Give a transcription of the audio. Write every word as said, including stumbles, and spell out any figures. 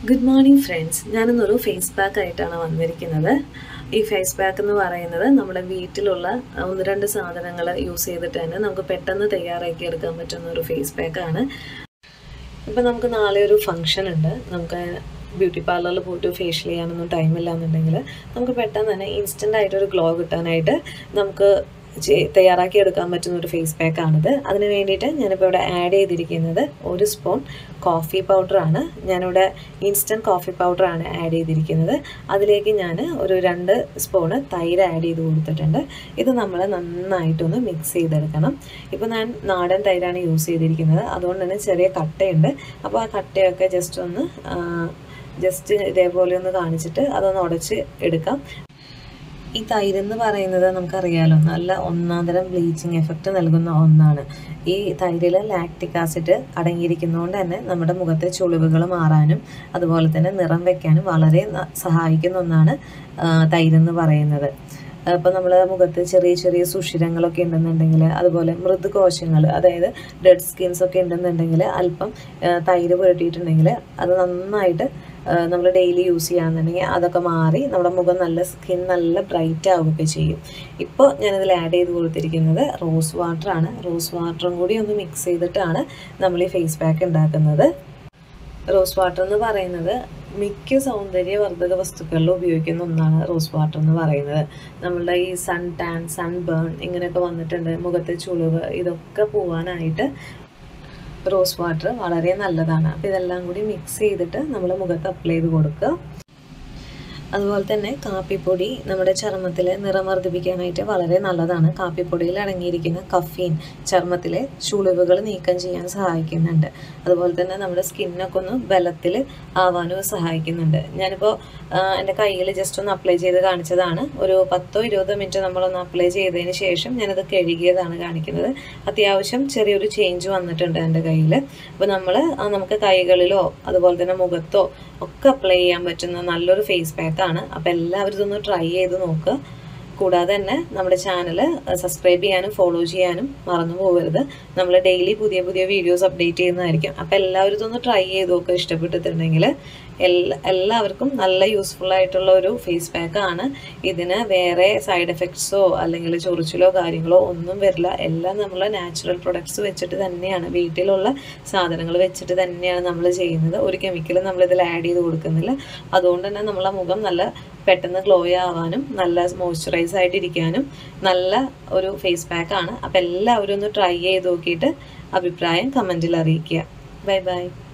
Good morning friends. ഞാനൊരു face pack ആയിട്ടാണ് വന്നിരിക്കുന്നത്. ഈ ഫേസ് പാക്ക് എന്ന് പറയുന്നത് നമ്മുടെ വീട്ടിലുള്ള ഒന്ന് രണ്ട് സാധനങ്ങൾ യൂസ് ചെയ്തിട്ട് തന്നെ നമുക്ക് പെട്ടെന്ന് തയ്യാറാക്കി എടുക്കാൻ പറ്റുന്ന ഒരു ഫേസ് പാക്ക് ആണ്. ഇപ്പോൾ നമുക്ക് നാളെ ഒരു ഫംഗ്ഷൻ ഉണ്ട്. നമുക്ക് ബ്യൂട്ടി പാർലറിൽ പോയിട്ട് ഫേഷ്യൽ ചെയ്യാനൊന്നും ടൈമില്ല എന്നുണ്ടെങ്കിൽ നമുക്ക് പെട്ടെന്ന് തന്നെ ഇൻസ്റ്റൻ്റ് ആയിട്ടൊരു ഗ്ലോ കിട്ടാനായിട്ട് നമുക്ക് തയ്യാറാക്കി എടുക്കാൻ പറ്റുന്ന ഒരു ഫേസ് പാക്ക് ആണിത്. അതിന് വേണ്ടിയിട്ട് ഞാനിപ്പോൾ ഇവിടെ ആഡ് ചെയ്തിരിക്കുന്നത് ഒരു സ്പൂൺ കോഫി പൗഡറാണ്. ഞാനിവിടെ ഇൻസ്റ്റൻറ്റ് കോഫി പൗഡറാണ് ആഡ് ചെയ്തിരിക്കുന്നത്. അതിലേക്ക് ഞാൻ ഒരു രണ്ട് സ്പൂണ് തൈര് ആഡ് ചെയ്ത് കൊടുത്തിട്ടുണ്ട്. ഇത് നമ്മൾ നന്നായിട്ടൊന്ന് മിക്സ് ചെയ്തെടുക്കണം. ഇപ്പോൾ ഞാൻ നാടൻ തൈരാണ് യൂസ് ചെയ്തിരിക്കുന്നത്, അതുകൊണ്ട് തന്നെ ചെറിയ കട്ടയുണ്ട്. അപ്പോൾ ആ കട്ടയൊക്കെ ജസ്റ്റ് ഒന്ന് ജസ്റ്റ് ഇതേപോലെ ഒന്ന് കാണിച്ചിട്ട് അതൊന്ന് ഉടച്ച് എടുക്കാം. ഈ തൈരെന്ന് പറയുന്നത് നമുക്കറിയാലോ, നല്ല ഒന്നാന്തരം ബ്ലീച്ചിങ് എഫക്റ്റ് നൽകുന്ന ഒന്നാണ്. ഈ തൈരിൽ ലാക്റ്റിക് ആസിഡ് അടങ്ങിയിരിക്കുന്നതുകൊണ്ട് തന്നെ നമ്മുടെ മുഖത്തെ ചുളിവുകൾ മാറാനും അതുപോലെ തന്നെ നിറം വയ്ക്കാനും വളരെ സഹായിക്കുന്ന ഒന്നാണ് തൈരെന്ന് പറയുന്നത്. ഇപ്പോൾ നമ്മുടെ മുഖത്ത് ചെറിയ ചെറിയ സുഷിരങ്ങളൊക്കെ ഉണ്ടെന്നുണ്ടെങ്കിൽ, അതുപോലെ മൃദുകോശങ്ങൾ അതായത് ഡെഡ് സ്കിൻസ് ഒക്കെ ഉണ്ടെന്നുണ്ടെങ്കിൽ അല്പം തൈര് പുരട്ടിയിട്ടുണ്ടെങ്കിൽ അത് നന്നായിട്ട് നമ്മൾ ഡെയിലി യൂസ് ചെയ്യുകയാണെന്നുണ്ടെങ്കിൽ അതൊക്കെ മാറി നമ്മുടെ മുഖം നല്ല സ്കിൻ നല്ല ബ്രൈറ്റ് ആവുകയൊക്കെ ചെയ്യും. ഇപ്പോൾ ഞാനിതിൽ ആഡ് ചെയ്ത് കൊടുത്തിരിക്കുന്നത് റോസ് വാട്ടറാണ്. റോസ് വാട്ടറും കൂടി ഒന്ന് മിക്സ് ചെയ്തിട്ടാണ് നമ്മൾ ഈ ഫേസ് പാക്ക് ഉണ്ടാക്കുന്നത്. റോസ് വാട്ടർ എന്ന് പറയുന്നത് മിക്ക സൗന്ദര്യവർദ്ധക വസ്തുക്കളിൽ ഉപയോഗിക്കുന്ന ഒന്നാണ് റോസ് വാട്ടർ എന്ന് പറയുന്നത്. നമ്മളുടെ ഈ സൺ ടാൻ, സൺ ബേൺ ഇങ്ങനെയൊക്കെ വന്നിട്ടുണ്ട്, മുഖത്തെ ചുളിവ്, ഇതൊക്കെ പോവാനായിട്ട് റോസ് വാട്ടർ വളരെ നല്ലതാണ്. അപ്പോൾ ഇതെല്ലാം കൂടി മിക്സ് ചെയ്തിട്ട് നമ്മൾ മുഖത്ത് അപ്ലൈ ചെയ്ത് കൊടുക്കുക. അതുപോലെ തന്നെ കാപ്പിപ്പൊടി നമ്മുടെ ചർമ്മത്തിൽ നിറം വർദ്ധിപ്പിക്കാനായിട്ട് വളരെ നല്ലതാണ്. കാപ്പിപ്പൊടിയിൽ അടങ്ങിയിരിക്കുന്ന കഫീൻ ചർമ്മത്തിലെ ചുളിവുകൾ നീക്കം ചെയ്യാൻ സഹായിക്കുന്നുണ്ട്. അതുപോലെ തന്നെ നമ്മുടെ സ്കിന്നൊക്കെ ഒന്ന് ബലത്തിൽ ആവാനും സഹായിക്കുന്നുണ്ട്. ഞാനിപ്പോൾ എൻ്റെ കയ്യിൽ ജസ്റ്റ് ഒന്ന് അപ്ലൈ ചെയ്ത് കാണിച്ചതാണ്. ഒരു പത്തോ ഇരുപതോ മിനിറ്റ് നമ്മളൊന്ന് അപ്ലൈ ചെയ്തതിന് ശേഷം ഞാനത് കഴുകിയതാണ് കാണിക്കുന്നത്. അത്യാവശ്യം ചെറിയൊരു ചേഞ്ച് വന്നിട്ടുണ്ട് എൻ്റെ കയ്യിൽ. അപ്പോൾ നമ്മൾ നമുക്ക് കൈകളിലോ അതുപോലെ തന്നെ മുഖത്തോ ഒക്കെ അപ്ലൈ ചെയ്യാൻ പറ്റുന്ന നല്ലൊരു ഫേസ് പാക്കാണ്. അപ്പോൾ എല്ലാവരും ഇതൊന്ന് ട്രൈ ചെയ്ത് നോക്കുക. കൂടാതെ തന്നെ നമ്മുടെ ചാനൽ സബ്സ്ക്രൈബ് ചെയ്യാനും ഫോളോ ചെയ്യാനും മറന്നു പോകരുത്. നമ്മൾ ഡെയിലി പുതിയ പുതിയ വീഡിയോസ് അപ്ഡേറ്റ് ചെയ്യുന്നതായിരിക്കും. അപ്പോൾ എല്ലാവരും ഇതൊന്ന് ട്രൈ ചെയ്ത് നോക്കുക. ഇഷ്ടപ്പെട്ടിട്ടുണ്ടെങ്കിൽ എല്ലാ എല്ലാവർക്കും നല്ല യൂസ്ഫുൾ ആയിട്ടുള്ള ഒരു ഫേസ് പാക്കാണ്. ഇതിന് വേറെ സൈഡ് എഫക്ട്സോ അല്ലെങ്കിൽ ചൊറിച്ചിലോ കാര്യങ്ങളോ ഒന്നും വരില്ല. എല്ലാം നമ്മൾ നാച്ചുറൽ പ്രൊഡക്ട്സ് വെച്ചിട്ട് തന്നെയാണ്, വീട്ടിലുള്ള സാധനങ്ങൾ വെച്ചിട്ട് തന്നെയാണ് നമ്മൾ ചെയ്യുന്നത്. ഒരു കെമിക്കലും നമ്മളിതിൽ ആഡ് ചെയ്ത് കൊടുക്കുന്നില്ല. അതുകൊണ്ട് തന്നെ നമ്മളെ മുഖം നല്ല പെട്ടെന്ന് ഗ്ലോ ആവാനും നല്ല മോയ്സ്ചറൈസ് ആയിട്ടിരിക്കാനും നല്ല ഒരു ഫേസ് പാക്കാണ്. അപ്പോൾ എല്ലാവരും ഒന്ന് ട്രൈ ചെയ്ത് നോക്കിയിട്ട് അഭിപ്രായം കമൻറ്റിൽ അറിയിക്കുക. Bye by.